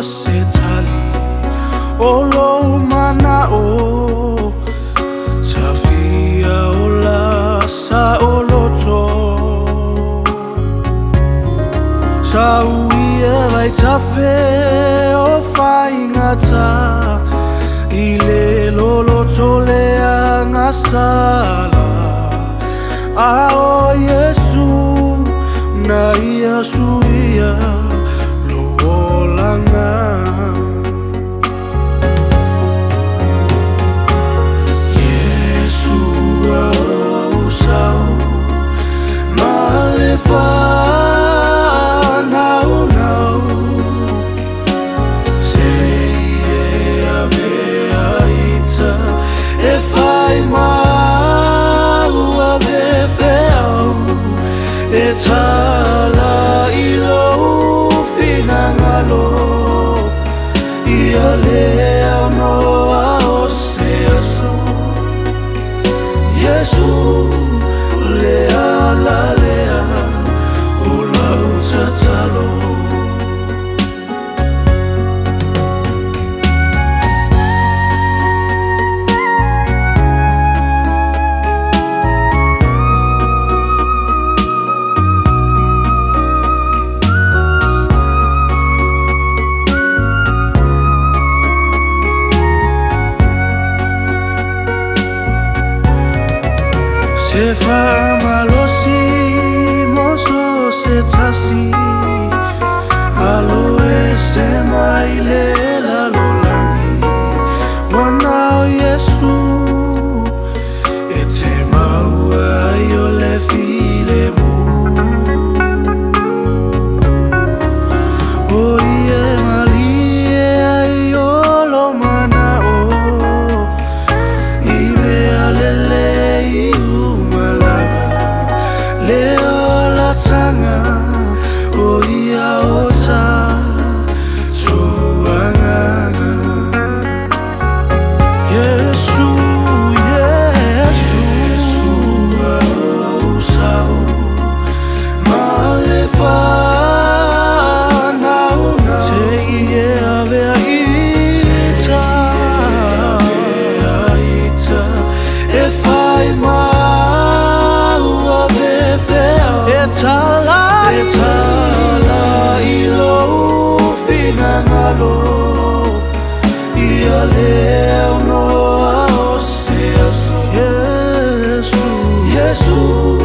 setali olo mana o tafia ola sa oloto sa uia vai tafe o faingata ile lolo tole angasala ao Yesu na ia suia lo olanga Yesu au sau malefa nau nau sei ave aita e fai mau ave feau e tala ilo finangalo ia lea no ao se aso Yesu lea la lea ula utatalo se fa malosi moso se tasi alo ese maile la lolani wanao Yesu e te maua io le file mu o ie malie io lo mana o ibe alele leo la tanga o ia ota tuanganga Yesu Yesu Yesu au sau malefa nau nau sei ave aita e fai etala ilo finangalo ia leo no ao se aso Yesu